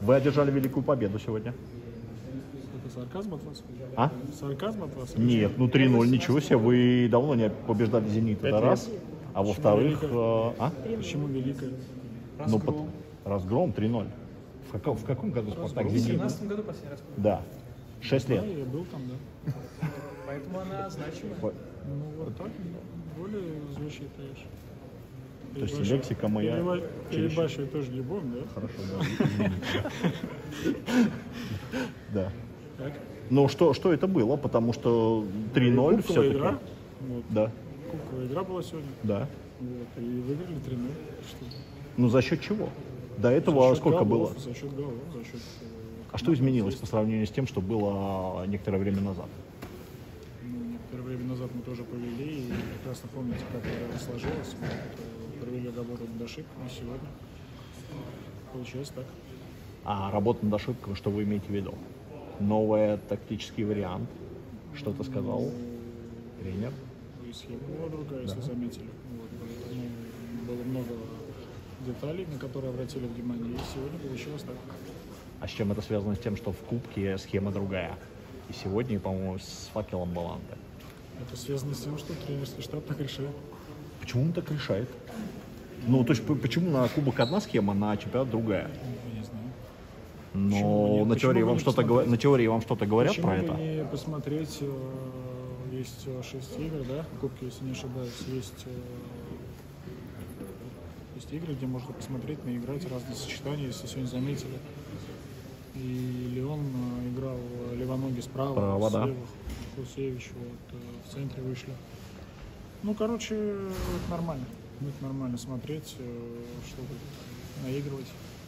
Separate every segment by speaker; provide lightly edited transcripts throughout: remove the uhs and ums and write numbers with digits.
Speaker 1: Вы одержали великую победу сегодня.
Speaker 2: Это сарказм от вас?
Speaker 1: А?
Speaker 2: Сарказм от вас?
Speaker 1: Нет, ну 3-0, ничего себе. Вы давно не побеждали «Зенит», это раз. А во-вторых...
Speaker 2: Почему великая?
Speaker 1: Разгром 3-0. В каком году «Спартак»
Speaker 3: В
Speaker 1: «Зенит»?
Speaker 3: 2017 году последний раз.
Speaker 1: Да. 6 лет.
Speaker 2: Да, я был там, да.
Speaker 3: Поэтому она значимая.
Speaker 2: Ну вот так, более звучит, конечно.
Speaker 1: То есть лексика моя...
Speaker 2: Перебащивать тоже не будем, да?
Speaker 1: Хорошо, да, извините. Да.
Speaker 2: Так.
Speaker 1: Но что это было? Потому что 3-0
Speaker 2: Кубковая
Speaker 1: все-таки.
Speaker 2: игра. Вот.
Speaker 1: Да,
Speaker 2: Кубковая игра была сегодня.
Speaker 1: да.
Speaker 2: Вот. И выиграли 3-0. Что?
Speaker 1: Ну за счет чего? До этого
Speaker 2: За счет
Speaker 1: сколько
Speaker 2: голов,
Speaker 1: было?
Speaker 2: За счет голов, за счет...
Speaker 1: А что изменилось по сравнению с тем, что было некоторое время назад?
Speaker 2: Ну, некоторое время назад мы тоже повели, и прекрасно помните, как это сложилось. Мы провели работу над ошибками сегодня. Получилось так.
Speaker 1: А работа над ошибкой, что вы имеете в виду? Новый тактический вариант? Что-то сказал тренер?
Speaker 2: И схема была другая, если заметили. Вот, поэтому было много деталей, на которые обратили внимание, и сегодня получилось так.
Speaker 1: А с чем это связано с тем, что в Кубке схема другая? И сегодня, по-моему, с факелом Баланды.
Speaker 2: Это связано с тем, что тренерский штаб так решает.
Speaker 1: Почему он так решает? Ну, то есть почему на Кубок одна схема, на чемпионат другая?
Speaker 2: Я не знаю.
Speaker 1: Но на теории вам что-то говорят
Speaker 2: Почему
Speaker 1: про
Speaker 2: бы
Speaker 1: это?
Speaker 2: не посмотреть, есть 6 игр, да, в Кубке, если не ошибаюсь, есть игры, где можно посмотреть, наиграть разные сочетания, если сегодня заметили. И Леон играл левоногий справа,
Speaker 1: да.
Speaker 2: слева, Хусевич, вот, в центре вышли. Ну, короче, это нормально. Это нормально смотреть, что наигрывать.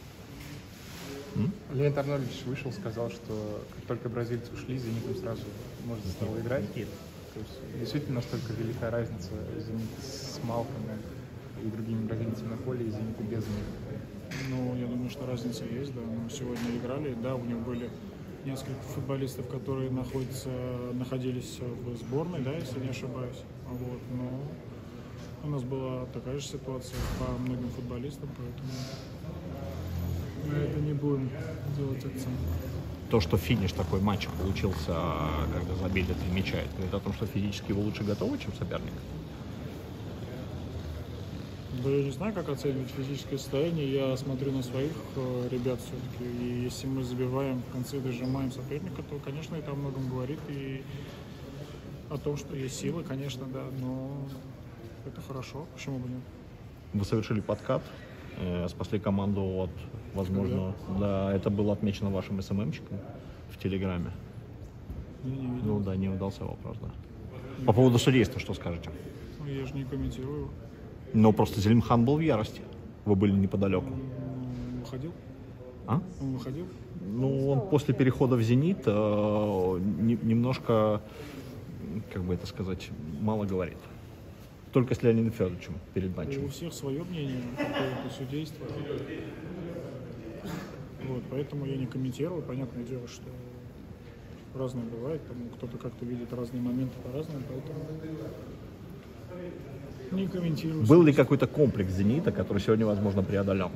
Speaker 3: Леонид Арнольдович вышел, сказал, что как только бразильцы ушли, «Зенитом» сразу можно стало играть. То есть действительно настолько велика разница «Зенита» с Малкомом и другими бразильцами на поле, и «Зенита» без них.
Speaker 2: Ну, я думаю, что разница есть, да. Мы сегодня играли, да, у них были несколько футболистов, которые находились в сборной, да, если не ошибаюсь. Вот, но у нас была такая же ситуация по многим футболистам, поэтому мы это не будем делать акцент.
Speaker 1: То, что финиш такой матча получился, когда забили 3 мяча, это говорит о том, что физически вы лучше готовы, чем соперник?
Speaker 2: Да я не знаю, как оценивать физическое состояние. Я смотрю на своих ребят все-таки. И если мы забиваем, в конце дожимаем соперника, то, конечно, это о многом говорит. И о том, что есть силы, конечно, да. Но это хорошо. Почему бы нет?
Speaker 1: Вы совершили подкат, спасли команду от, возможно, да, это было отмечено вашим СММщиком в Телеграме.
Speaker 2: Я не видел.
Speaker 1: Ну да, не удался вопрос, да. По поводу судейства, что скажете?
Speaker 2: Ну, я же не комментирую.
Speaker 1: Ну, просто Зелимхан был в ярости. Вы были неподалеку.
Speaker 2: Он выходил?
Speaker 1: А?
Speaker 2: Он выходил?
Speaker 1: Ну, он после перехода в «Зенит» немножко, как бы это сказать, мало говорит. Только с Леонидом Федоровичем перед матчем.
Speaker 2: У всех свое мнение по поводу судейства. Вот, поэтому я не комментирую. Понятное дело, что разное бывает. Кто-то как-то видит разные моменты по-разному, поэтому не комментирую.
Speaker 1: Был ли какой-то комплекс «Зенита», который сегодня, возможно, преодолен?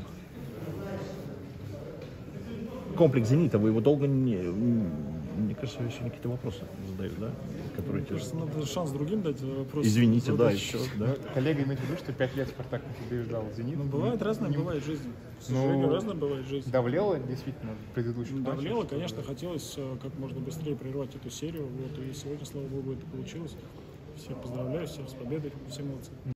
Speaker 1: Комплекс «Зенита», вы его долго не... Мне кажется, еще какие-то вопросы задают, да? Которые
Speaker 2: Мне кажется, надо шанс другим дать вопрос.
Speaker 1: Извините, да, еще. Да?
Speaker 3: Коллега имеет в виду, что 5 лет «Спартак» не побеждал «Зенит».
Speaker 2: Ну, бывает разное, бывает в жизни. К сожалению, разное бывает в жизни.
Speaker 3: Давлело действительно в предыдущих матчах?
Speaker 2: Давлело, конечно, хотелось как можно быстрее прервать эту серию. Вот, и сегодня, слава богу, это получилось. Всех поздравляю, всех с победой, все молодцы.